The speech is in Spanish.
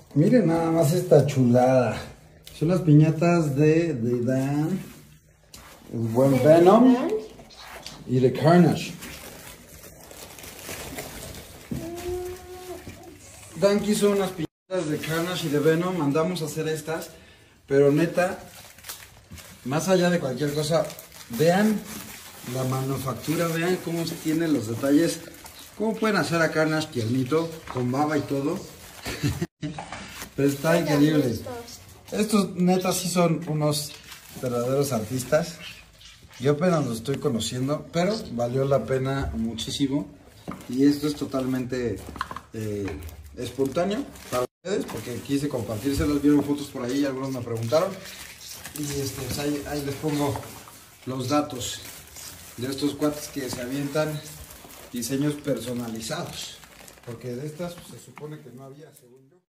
Miren nada más esta chulada. Son las piñatas de Dan, el buen Venom y de Carnage. Dan quiso unas piñatas de Carnage y de Venom. Mandamos a hacer estas, pero neta, más allá de cualquier cosa, vean la manufactura, vean cómo tienen los detalles, cómo pueden hacer a Carnage tiernito, con baba y todo. Pero está increíble. Estos neta sí son unos verdaderos artistas. Yo apenas los estoy conociendo, pero valió la pena muchísimo. Y esto es totalmente espontáneo para ustedes, porque quise compartírselos. Vieron fotos por ahí, algunos me preguntaron. Y pues ahí les pongo los datos de estos cuates que se avientan diseños personalizados. Porque de estas pues, se supone que no había, según yo.